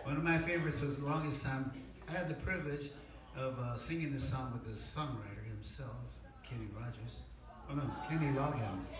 One of my favorites was the longest time. I had the privilege of singing this song with the songwriter himself, Kenny Rogers. Oh no, Kenny Loggins.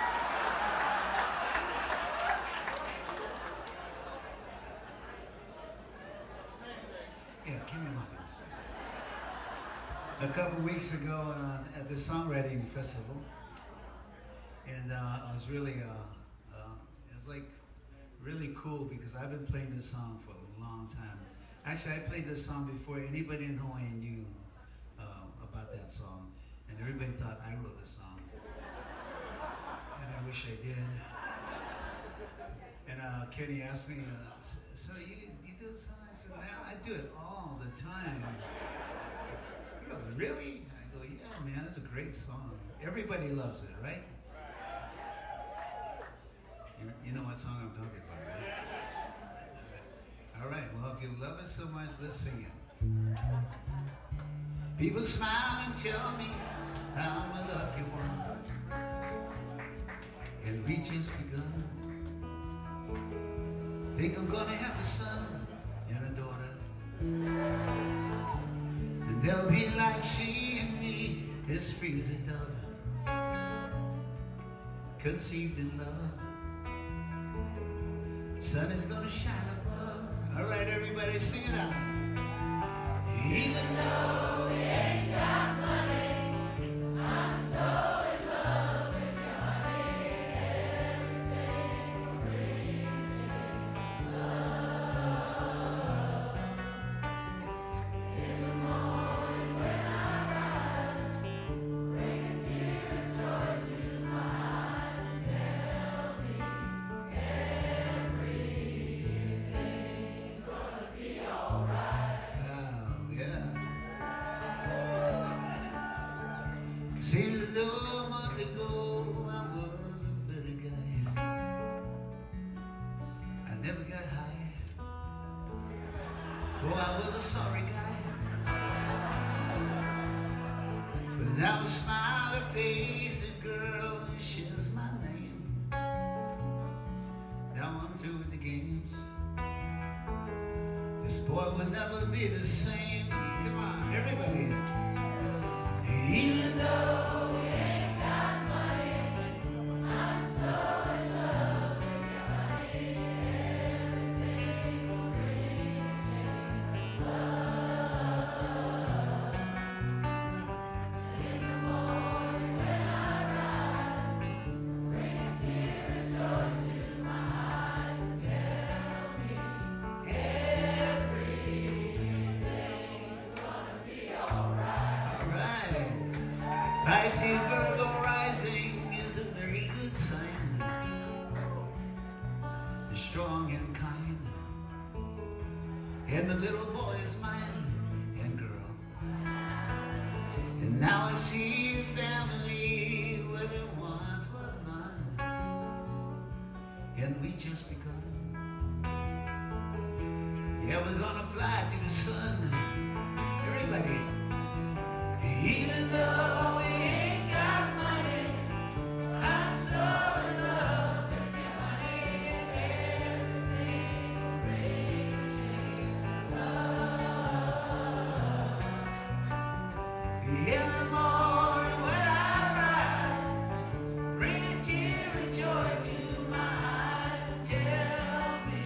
Yeah, Kenny Loggins. A couple weeks ago at the songwriting festival, and I was really, it was like really cool because I've been playing this song for a long time. Actually, I played this song before anybody in Hawaii knew about that song, and everybody thought I wrote this song, and I wish I did. And Kenny asked me, so you do a song? I said, man, I do it all the time. He goes, really? I go, yeah, man, it's a great song. Everybody loves it, right? You know what song I'm talking about, right? All right, well, if you love it so much, let's sing it. People smile and tell me I'm a lucky one, and we just begun. Think I'm gonna have a son and a daughter, and they'll be like she and me, as free as a dove, conceived in love. Sun is gonna shine above. All right, everybody, sing it out. Even though we ain't got money, I'm so in love with you, honey. Everything brings you love. In the morning when I rise, bring a tear of joy to my eyes and tell me everything's gonna be alright. Oh, yeah. Seems as though a month ago I was a better guy. I never got high. Oh, I was a sorry guy. But now a smiley face, a girl who shares my name. Now I'm through with the games. This boy will never be the same. Come on, everybody. Even though we ain't got money, I'm so in love with you, honey. Everything brings you love. In the morning when I rise, bring a tear of joy to my eyes and tell me everything's gonna be alright. Alright. Pisces, Virgo rising is a very good sign. You're strong and kind, and the little boy is mine and girl. And now I see a family where there once was none, and we just begun. Yeah, we're gonna fly to the sun. Everybody. Even though we ain't got money, I'm so in love with you, honey. Everything brings you love. In the morning when I rise, bring a tear of joy to my eyes and tell me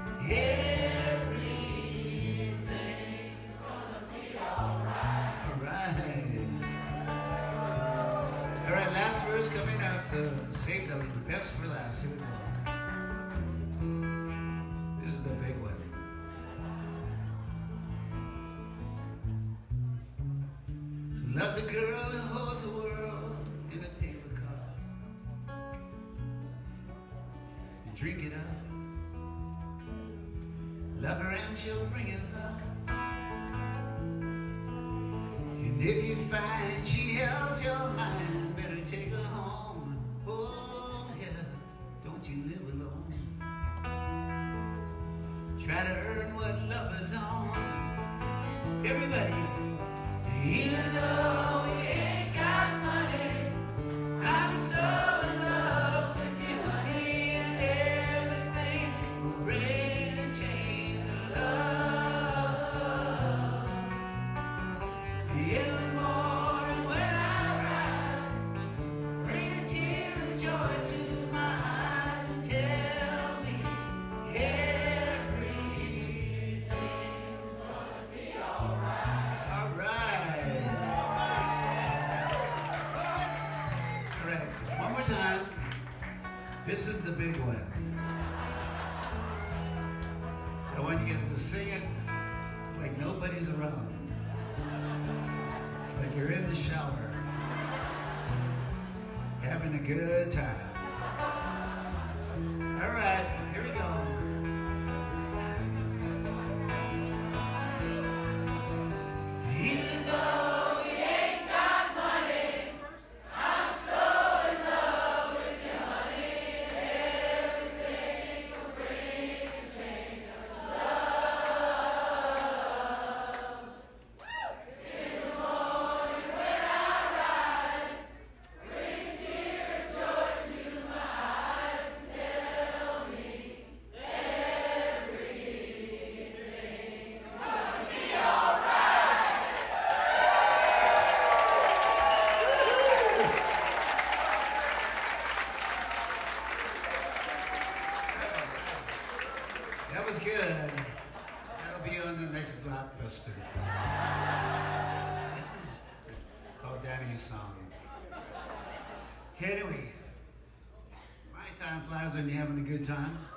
everything's gonna be alright. Alright. All right, last verse coming out, so save the best for last. Here we go. This is the big one. So love the girl who holds the world in a paper cup. And drink it up. Love her and she'll bring it luck. And if you find she helps your mind, better take her home. Oh yeah, don't you live alone. Try to earn what lovers own. Everybody, even though we ain't got money, I'm so in love with you, honey, and everything will bring a change of love. This is the big one. So I want you guys to sing it like nobody's around. Like you're in the shower, having a good time. All right, here we go. Even though we ain't got money, I'm so in love with you, honey. Everything will bring a change of love. In the morning when I rise, bring a tear of joy to my eyes and tell me everything's gonna be alright. That was good. That'll be on the next Blackbird. Called Danny's song. Anyway, my time flies when you're having a good time.